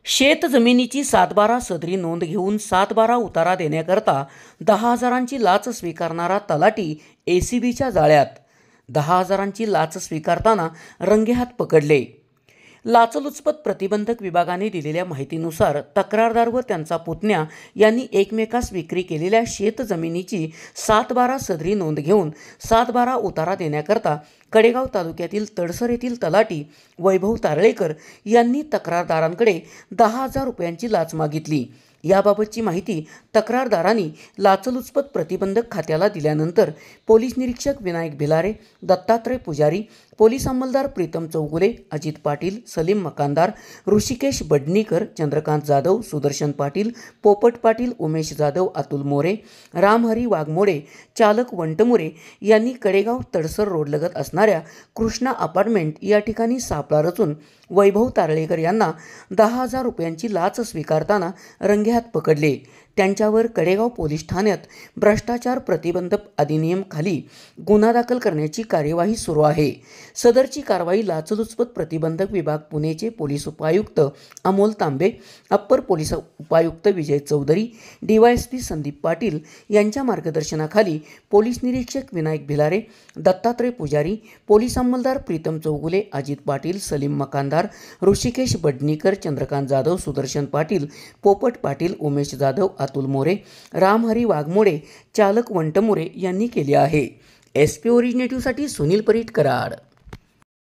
शेत जमिनीची 7/12 सदरी नोंद घेऊन 7/12 उतारा देण्याकरता 10,000ची लाच स्वीकारणारा तलाठी एसीबीच्या जाळ्यात। 10,000ची लाच स्वीकारताना रंगेहात पकडले। लाचलुचपत प्रतिबंधक विभागाने दिलेल्या माहितीनुसार तक्रारदार व त्यांचा पुतण्या यांनी एकमेकास विक्री केलेल्या शेत जमिनीची 7/12 सदरी नोंद घेऊन 7/12 उतारा देण्याकरता कडेगाव तालुक्यातील तडसर येथील तलाठी वैभव तारळेकर यांनी तक्रारदारांकडे 10,000 रुपयांची लाच मागितली। याबाबतची माहिती तक्रारदारांनी लाचलुचपत प्रतिबंधक खात्याला दिल्यानंतर पोलीस निरीक्षक विनायक भिलारे, दत्तात्रय पुजारी, पोलीस अंमलदार प्रीतम चौगुले, अजित पाटील, सलीम मकानदार, ऋषिकेश बडनीकर, चंद्रकांत जाधव, सुदर्शन पाटील, पोपट पाटील, उमेश जाधव, अतुल मोरे, रामहरी वाघमोडे, चालक वंटमुरे यांनी कडेगाव तडसर रोडलगत असणाऱ्या कृष्णा अपार्टमेंट या ठिकाणी सापळा रचून वैभव तारळेकर यांना 10,000 रुपयांची लाच स्वीकारताना रंगेहात पकडले। त्यांच्यावर कडेगाव पोलीस ठाण्यात भ्रष्टाचार प्रतिबंधक अधिनियम खाली गुन्हा दाखल करण्याची कार्यवाही सुरू आहे। सदरची कारवाई लाचलुचपत प्रतिबंधक विभाग पुणेचे पोलीस उपायुक्त अमोल तांबे, अप्पर पोलीस उपायुक्त विजय चौधरी, डीवायएसपी संदीप पाटील यांच्या मार्गदर्शनाखाली पोलीस निरीक्षक विनायक भिलारे, दत्तात्रय पुजारी, पोलीस अंमलदार प्रीतम चौगुले, अजित पाटील, सलीम मकानदार, ऋषिकेश बडनीकर, चंद्रकांत जाधव, सुदर्शन पाटील, पोपट पाटील, उमेश जाधव, अतुल मोरे, रामहरी वाघमोडे, चालक वंटमुरे यांनी केले आहे। एसपी ओरिजिनेटिव्हसाठी सुनील परीट, कराड।